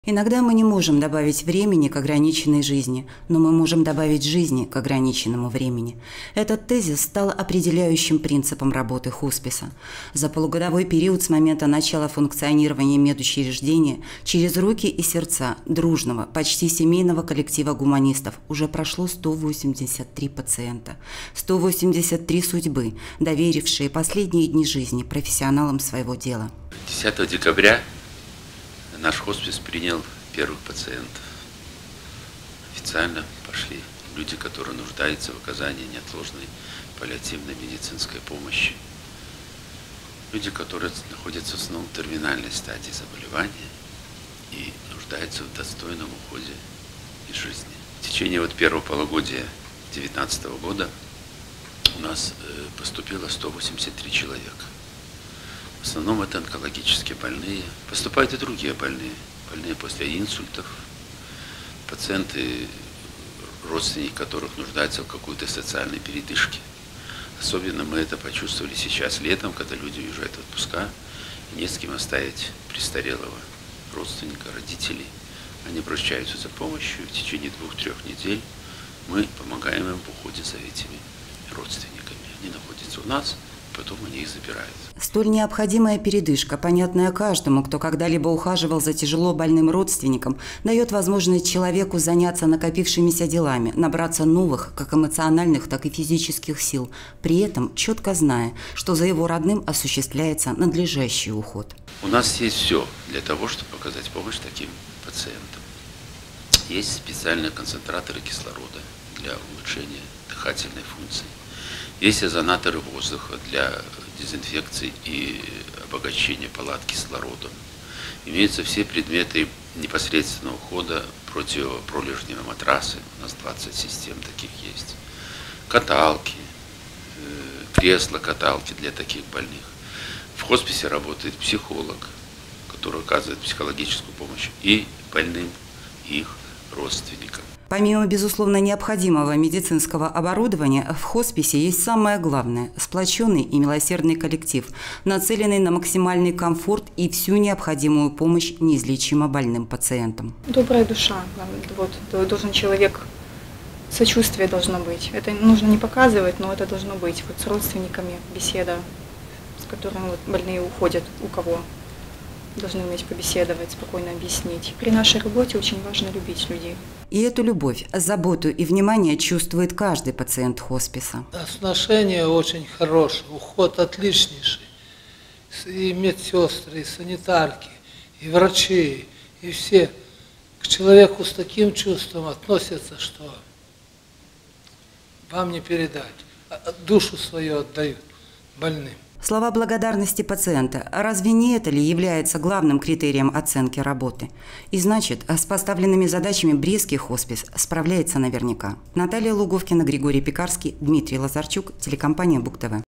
Иногда мы не можем добавить времени к ограниченной жизни, но мы можем добавить жизни к ограниченному времени. Этот тезис стал определяющим принципом работы хосписа. За полугодовой период с момента начала функционирования медучреждения через руки и сердца дружного, почти семейного коллектива гуманистов уже прошло 183 пациента. 183 судьбы, доверившие последние дни жизни профессионалам своего дела. 10 декабря наш хоспис принял первых пациентов. Официально пошли люди, которые нуждаются в оказании неотложной паллиативной медицинской помощи. Люди, которые находятся в основном в терминальной стадии заболевания и нуждаются в достойном уходе из жизни. В течение первого полугодия 2019 года у нас поступило 183 человека. В основном это онкологические больные. Поступают и другие больные. Больные после инсультов. Пациенты, родственники которых нуждаются в какой-то социальной передышке. Особенно мы это почувствовали сейчас летом, когда люди уезжают в отпуска. И не с кем оставить престарелого родственника, родителей. Они обращаются за помощью. В течение 2-3 недель мы помогаем им в уходе за этими родственниками. Они находятся у нас. Потом они их забирают. Столь необходимая передышка, понятная каждому, кто когда-либо ухаживал за тяжело больным родственником, дает возможность человеку заняться накопившимися делами, набраться новых, как эмоциональных, так и физических сил, при этом четко зная, что за его родным осуществляется надлежащий уход. У нас есть все для того, чтобы оказать помощь таким пациентам. Есть специальные концентраторы кислорода для улучшения дыхательной функции. Есть озонаторы воздуха для дезинфекции и обогащения палат кислородом. Имеются все предметы непосредственного ухода, противопролежневые матрасы. У нас 20 систем таких есть. Каталки, кресла-каталки для таких больных. В хосписе работает психолог, который оказывает психологическую помощь и больным, и их родственникам. Помимо, безусловно, необходимого медицинского оборудования, в хосписе есть самое главное – сплоченный и милосердный коллектив, нацеленный на максимальный комфорт и всю необходимую помощь неизлечимо больным пациентам. Добрая душа. Должен человек, сочувствие должно быть. Это нужно не показывать, но это должно быть. С родственниками беседа, с которыми больные уходят, у кого должны уметь побеседовать, спокойно объяснить. При нашей работе очень важно любить людей. И эту любовь, заботу и внимание чувствует каждый пациент хосписа. Отношения очень хорошие, уход отличнейший. И медсестры, и санитарки, и врачи, и все к человеку с таким чувством относятся, что вам не передать. Душу свою отдают больным. Слова благодарности пациента. Разве не это ли является главным критерием оценки работы? И значит, с поставленными задачами Брестский хоспис справляется наверняка. Наталья Луговкина, Григорий Пекарский, Дмитрий Лазарчук, телекомпания Буг ТВ.